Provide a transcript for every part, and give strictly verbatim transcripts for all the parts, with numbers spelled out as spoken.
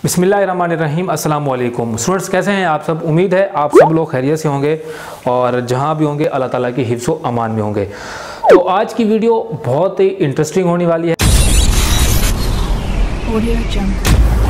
बिस्मिल्लाहिर्रहमानिर्रहीम अस्सलाम वालेकुम। स्टूडेंट्स कैसे हैं आप सब? उम्मीद है आप सब लोग खैरियत से होंगे और जहां भी होंगे अल्लाह ताला की हिफ्ज़ व अमान में होंगे। तो आज की वीडियो बहुत ही इंटरेस्टिंग होने वाली है। Audio jungle.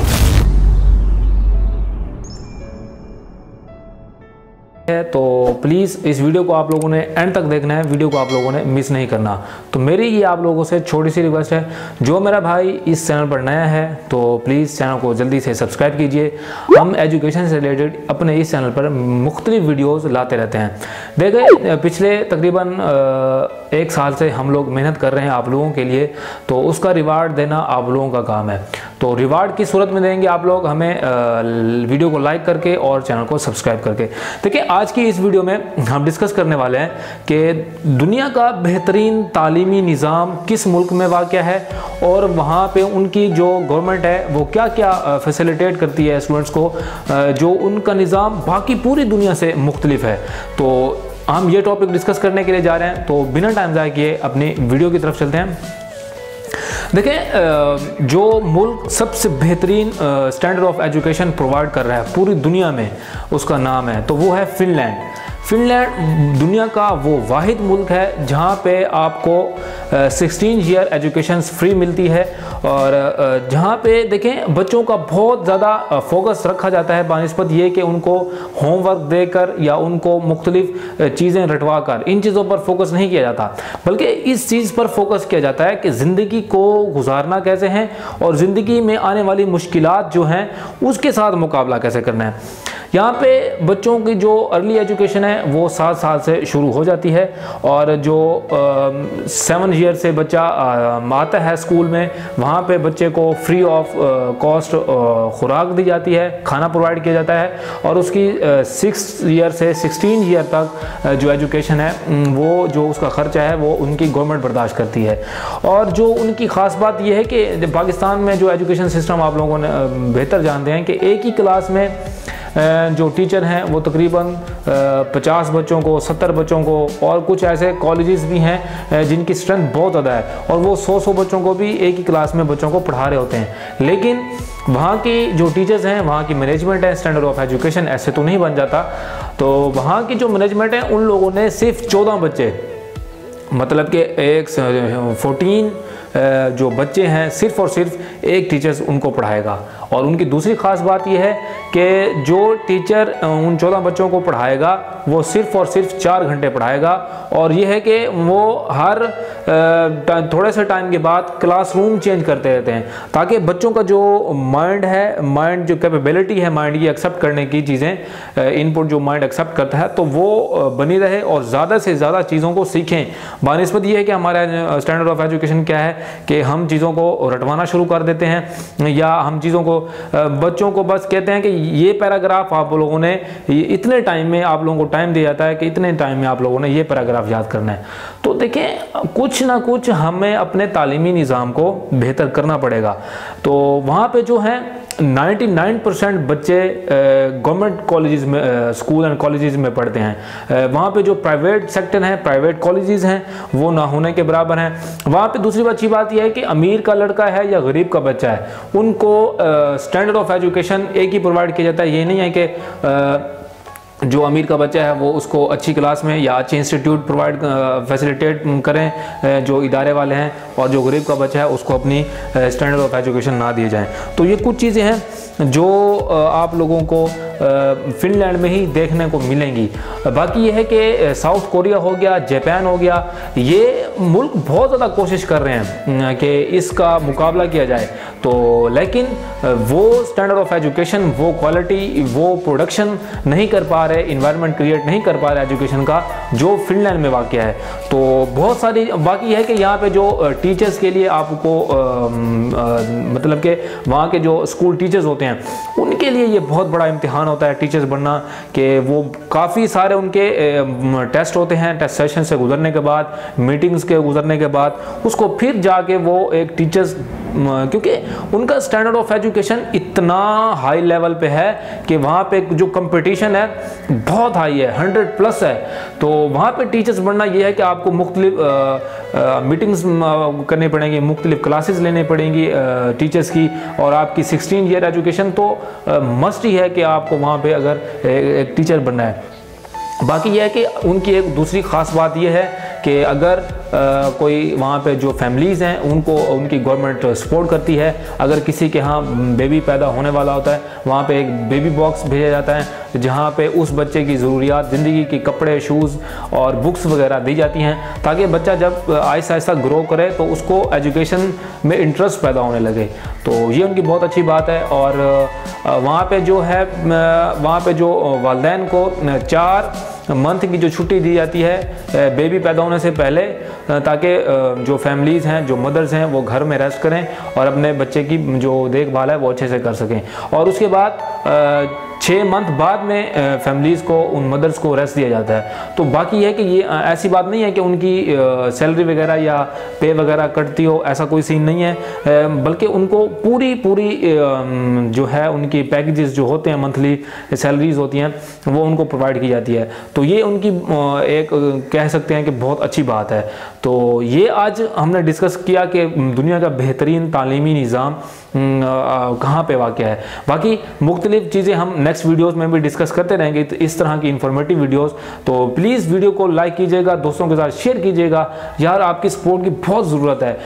तो प्लीज़ इस वीडियो को आप लोगों ने एंड तक देखना है, वीडियो को आप लोगों ने मिस नहीं करना। तो मेरी ये आप लोगों से छोटी सी रिक्वेस्ट है, जो मेरा भाई इस चैनल पर नया है तो प्लीज़ चैनल को जल्दी से सब्सक्राइब कीजिए। हम एजुकेशन से रिलेटेड अपने इस चैनल पर मुख्तलिफ वीडियोस लाते रहते हैं। देखिए पिछले तकरीबन एक साल से हम लोग मेहनत कर रहे हैं आप लोगों के लिए, तो उसका रिवार्ड देना आप लोगों का काम है। तो रिवार्ड की सूरत में देंगे आप लोग हमें वीडियो को लाइक करके और चैनल को सब्सक्राइब करके। देखिए आज की इस वीडियो में हम डिस्कस करने वाले हैं कि दुनिया का बेहतरीन तालीमी निज़ाम किस मुल्क में वाक़या है और वहाँ पे उनकी जो गवर्नमेंट है वो क्या क्या फैसिलिटेट करती है स्टूडेंट्स को, जो उनका निज़ाम बाकी पूरी दुनिया से मुख्तलिफ है। तो हम ये टॉपिक डिस्कस करने के लिए जा रहे हैं। तो बिना टाइम ज़ाया किए अपनी वीडियो की तरफ चलते हैं। देखें जो मुल्क सबसे बेहतरीन स्टैंडर्ड ऑफ एजुकेशन प्रोवाइड कर रहा है पूरी दुनिया में, उसका नाम है तो वो है फिनलैंड। फिनलैंड दुनिया का वो वाहिद मुल्क है जहाँ पे आपको सिक्सटीन ईयर एजुकेशन फ्री मिलती है और जहाँ पे देखें बच्चों का बहुत ज़्यादा फोकस रखा जाता है बानिस्बत ये कि उनको होमवर्क देकर या उनको मुख्तलिफ चीज़ें रटवा कर इन चीज़ों पर फोकस नहीं किया जाता, बल्कि इस चीज़ पर फोकस किया जाता है कि ज़िंदगी को गुजारना कैसे है और ज़िंदगी में आने वाली मुश्किलात जो हैं उसके साथ मुकाबला कैसे करना है। यहाँ पे बच्चों की जो अर्ली एजुकेशन है वो सात साल से शुरू हो जाती है और जो सेवन ईयर से बच्चा आता है स्कूल में, वहाँ पे बच्चे को फ्री ऑफ कॉस्ट खुराक दी जाती है, खाना प्रोवाइड किया जाता है और उसकी सिक्स ईयर से सिक्सटीन ईयर तक जो एजुकेशन है वो जो उसका खर्चा है वो उनकी गवर्नमेंट बर्दाश्त करती है। और जो उनकी ख़ास बात यह है कि पाकिस्तान में जो एजुकेशन सिस्टम आप लोगों ने बेहतर जानते हैं कि एक ही क्लास में जो टीचर हैं वो तकरीबन पचास बच्चों को, सत्तर बच्चों को, और कुछ ऐसे कॉलेजेस भी हैं जिनकी स्ट्रेंथ बहुत ज़्यादा है और वो सौ सौ बच्चों को भी एक ही क्लास में बच्चों को पढ़ा रहे होते हैं। लेकिन वहाँ की जो टीचर्स हैं, वहाँ की मैनेजमेंट है, स्टैंडर्ड ऑफ एजुकेशन ऐसे तो नहीं बन जाता। तो वहाँ की जो मैनेजमेंट है उन लोगों ने सिर्फ चौदह बच्चे, मतलब कि एक फोर्टीन जो बच्चे हैं सिर्फ और सिर्फ एक टीचर्स उनको पढ़ाएगा। और उनकी दूसरी ख़ास बात यह है कि जो टीचर उन चौदह बच्चों को पढ़ाएगा वो सिर्फ और सिर्फ चार घंटे पढ़ाएगा और यह है कि वो हर थोड़े से टाइम के बाद क्लासरूम चेंज करते रहते हैं ताकि बच्चों का जो माइंड है, माइंड जो कैपेबिलिटी है माइंड की एक्सेप्ट करने की चीज़ें, इनपुट जो माइंड एक्सेप्ट करता है तो वो बनी रहे और ज़्यादा से ज़्यादा चीज़ों को सीखें। बानिस्बत ये है कि हमारा स्टैंडर्ड ऑफ एजुकेशन क्या है कि हम चीज़ों को रटवाना शुरू कर देते हैं या हम चीज़ों को बच्चों को बस कहते हैं कि ये पैराग्राफ आप लोगों ने इतने टाइम में, आप लोगों को टाइम दिया जाता है कि इतने टाइम में आप लोगों ने ये पैराग्राफ याद करना है। तो देखें कुछ ना कुछ हमें अपने तालीमी निज़ाम को बेहतर करना पड़ेगा। तो वहाँ पे जो है निन्यानवे परसेंट बच्चे गवर्नमेंट कॉलेजेस में, स्कूल एंड कॉलेजेस में पढ़ते हैं। वहाँ पे जो प्राइवेट सेक्टर हैं, प्राइवेट कॉलेजेस हैं वो ना होने के बराबर हैं। वहाँ पे दूसरी अच्छी बात यह है कि अमीर का लड़का है या गरीब का बच्चा है उनको स्टैंडर्ड ऑफ एजुकेशन एक ही प्रोवाइड किया जाता है। ये नहीं है कि जो अमीर का बच्चा है वो उसको अच्छी क्लास में या अच्छे इंस्टीट्यूट प्रोवाइड फैसिलिटेट करें जो इदारे वाले हैं, और जो गरीब का बच्चा है उसको अपनी स्टैंडर्ड ऑफ एजुकेशन ना दिए जाएं। तो ये कुछ चीज़ें हैं जो आप लोगों को फिनलैंड में ही देखने को मिलेंगी। बाकी ये है कि साउथ कोरिया हो गया, जापान हो गया, ये मुल्क बहुत ज़्यादा कोशिश कर रहे हैं कि इसका मुकाबला किया जाए। तो लेकिन वो स्टैंडर्ड ऑफ एजुकेशन, वो क्वालिटी, वो प्रोडक्शन नहीं कर पा रहे, इन्वायरमेंट क्रिएट नहीं कर पा रहे एजुकेशन का जो फिनलैंड में वाक़या है। तो बहुत सारी बाकी है कि यहाँ पे जो टीचर्स के लिए आपको आ, आ, मतलब कि वहाँ के जो स्कूल टीचर्स होते हैं उनके लिए ये बहुत बड़ा इम्तिहान होता है टीचर्स बनना, कि वो काफ़ी सारे उनके टेस्ट होते हैं, टेस्ट सेशन से गुजरने के बाद, मीटिंग्स के गुजरने के बाद उसको फिर जाके वो एक टीचर्स, क्योंकि उनका स्टैंडर्ड ऑफ एजुकेशन इतना हाई लेवल पे है कि वहाँ पे जो कंपटीशन है बहुत हाई है, हंड्रेड प्लस है। तो वहाँ पे टीचर्स बनना ये है कि आपको मुख्तलिफ मीटिंग्स करनी पड़ेंगी, मुख्तलिफ क्लासेस लेने पड़ेंगी टीचर्स की, और आपकी सिक्सटीन ईयर एजुकेशन तो मस्ट ही है कि आपको वहाँ पे अगर एक टीचर बनना है। बाकी यह है कि उनकी एक दूसरी ख़ास बात यह है कि अगर आ, कोई वहाँ पे जो फैमिलीज़ हैं उनको उनकी गवर्नमेंट सपोर्ट करती है। अगर किसी के यहाँ बेबी पैदा होने वाला होता है, वहाँ पे एक बेबी बॉक्स भेजा जाता है जहाँ पे उस बच्चे की ज़रूरियात ज़िंदगी के कपड़े, शूज़ और बुक्स वगैरह दी जाती हैं, ताकि बच्चा जब आहिस्ता आहिस्ता ग्रो करे तो उसको एजुकेशन में इंटरेस्ट पैदा होने लगे। तो ये उनकी बहुत अच्छी बात है। और वहाँ पे जो है वहाँ पे जो वालिदैन को चार मंथ की जो छुट्टी दी जाती है बेबी पैदा होने से पहले, ताकि जो फैमिलीज़ हैं, जो मदर्स हैं, वो घर में रेस्ट करें और अपने बच्चे की जो देखभाल है वो अच्छे से कर सकें। और उसके बाद छः मंथ बाद में फैमिलीज़ को, उन मदर्स को रेस्ट दिया जाता है। तो बाकी है कि ये ऐसी बात नहीं है कि उनकी सैलरी वगैरह या पे वगैरह कटती हो, ऐसा कोई सीन नहीं है, बल्कि उनको पूरी पूरी जो है उनकी पैकेजेस जो होते हैं, मंथली सैलरीज होती हैं, वो उनको प्रोवाइड की जाती है। तो ये उनकी एक कह सकते हैं कि बहुत अच्छी बात है। तो ये आज हमने डिस्कस किया कि दुनिया का बेहतरीन तालीमी निज़ाम कहाँ पे वाक़ है। बाकी मुख्तलिफ चीज़ें हम नेक्स्ट वीडियोस में भी डिस्कस करते रहेंगे, तो इस तरह की इंफॉर्मेटिव वीडियोस। तो प्लीज़ वीडियो को लाइक कीजिएगा, दोस्तों के साथ शेयर कीजिएगा। यार आपकी सपोर्ट की बहुत ज़रूरत है,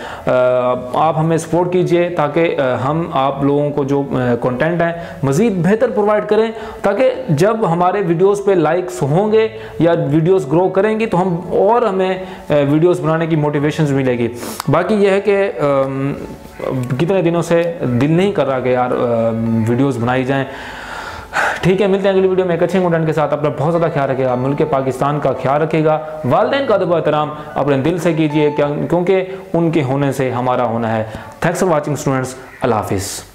आप हमें सपोर्ट कीजिए ताकि हम आप लोगों को जो कंटेंट है मज़ीद बेहतर प्रोवाइड करें, ताकि जब हमारे वीडियोज़ पे लाइक्स होंगे या वीडियोज़ ग्रो करेंगी तो हम और हमें वीडियोज़ बनाने की मोटिवेशन मिलेगी। बाकी यह है कि कितने दिनों से दिल नहीं कर रहा कि यार वीडियोस बनाई जाएं। ठीक है, मिलते हैं अगली वीडियो में एक अच्छे कंटेंट के साथ। अपना बहुत ज़्यादा ख्याल रखेगा, मुल्क पाकिस्तान का ख्याल रखेगा, वालिदैन का अदब एहतराम अपने दिल से कीजिए, क्योंकि उनके होने से हमारा होना है। थैंक्स फॉर वॉचिंग स्टूडेंट्स, अल्लाह हाफिज़।